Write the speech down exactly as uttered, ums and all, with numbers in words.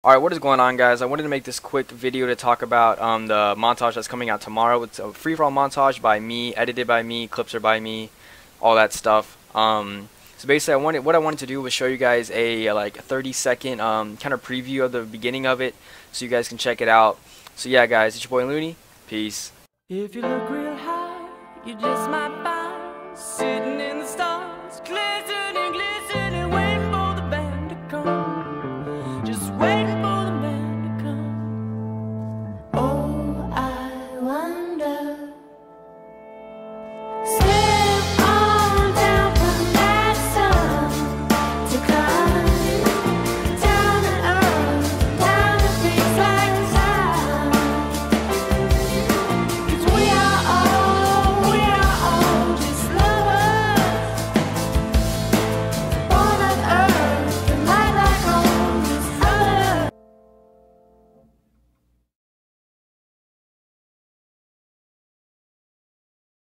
Alright, what is going on, guys? I wanted to make this quick video to talk about um, the montage that's coming out tomorrow. It's a free-for-all montage by me, edited by me, clips are by me, all that stuff. Um, so basically, I wanted what I wanted to do was show you guys a like thirty second um, kind of preview of the beginning of it, so you guys can check it out. So yeah, guys, it's your boy Looney. Peace. If you look real high, you just might find